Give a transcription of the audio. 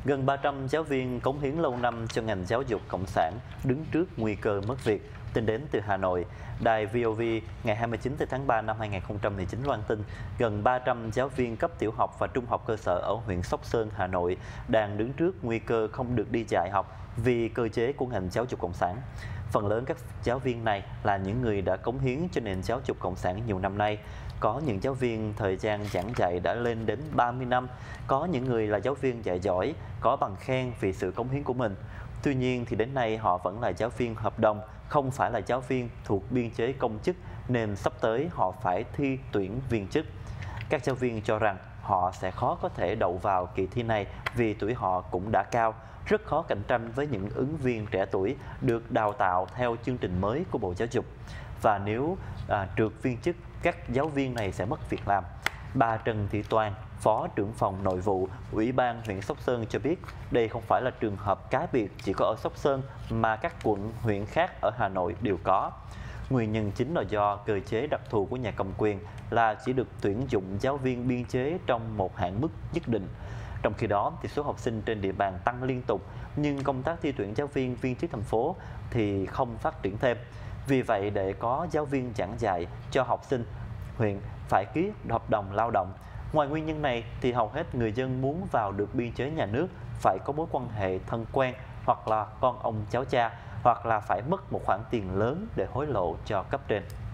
Gần 300 giáo viên cống hiến lâu năm cho ngành giáo dục cộng sản đứng trước nguy cơ mất việc. Tin đến từ Hà Nội, đài VOV ngày 29 tháng 3 năm 2019 loan tin gần 300 giáo viên cấp tiểu học và trung học cơ sở ở huyện Sóc Sơn, Hà Nội đang đứng trước nguy cơ không được đi dạy học vì cơ chế của ngành giáo dục cộng sản. Phần lớn các giáo viên này là những người đã cống hiến cho nền giáo dục cộng sản nhiều năm nay. Có những giáo viên thời gian giảng dạy đã lên đến 30 năm, có những người là giáo viên dạy giỏi, có bằng khen vì sự cống hiến của mình. Tuy nhiên thì đến nay họ vẫn là giáo viên hợp đồng, không phải là giáo viên thuộc biên chế công chức nên sắp tới họ phải thi tuyển viên chức. Các giáo viên cho rằng họ sẽ khó có thể đậu vào kỳ thi này vì tuổi họ cũng đã cao, rất khó cạnh tranh với những ứng viên trẻ tuổi được đào tạo theo chương trình mới của Bộ Giáo dục. Và nếu trượt viên chức, các giáo viên này sẽ mất việc làm. Bà Trần Thị Toàn, Phó trưởng phòng nội vụ, Ủy ban huyện Sóc Sơn cho biết đây không phải là trường hợp cá biệt chỉ có ở Sóc Sơn mà các quận, huyện khác ở Hà Nội đều có. Nguyên nhân chính là do cơ chế đặc thù của nhà cầm quyền là chỉ được tuyển dụng giáo viên biên chế trong một hạn mức nhất định. Trong khi đó, thì số học sinh trên địa bàn tăng liên tục, nhưng công tác thi tuyển giáo viên viên chức thành phố thì không phát triển thêm. Vì vậy, để có giáo viên giảng dạy cho học sinh, huyện phải ký hợp đồng lao động. Ngoài nguyên nhân này, thì hầu hết người dân muốn vào được biên chế nhà nước phải có mối quan hệ thân quen, hoặc là con ông cháu cha, hoặc là phải mất một khoản tiền lớn để hối lộ cho cấp trên.